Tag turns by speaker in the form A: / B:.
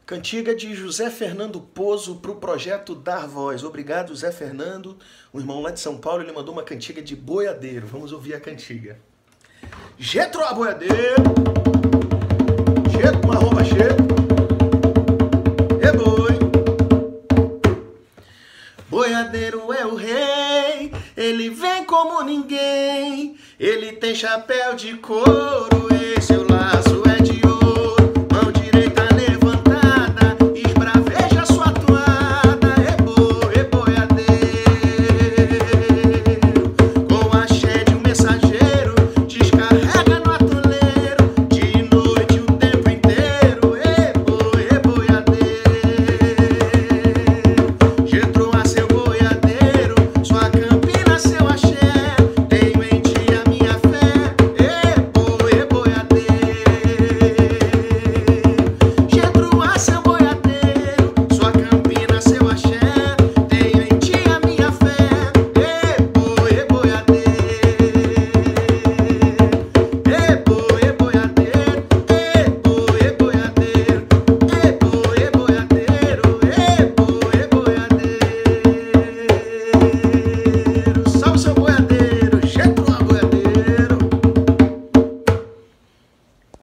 A: Cantiga de José Fernando Pozo para o projeto Dar Voz. Obrigado, José Fernando. Um irmão lá de São Paulo, ele mandou uma cantiga de boiadeiro. Vamos ouvir a cantiga. Getro a boiadeiro, Getro, arroba Getro, é boi. Boiadeiro é o rei, ele vem como ninguém, ele tem chapéu de couro.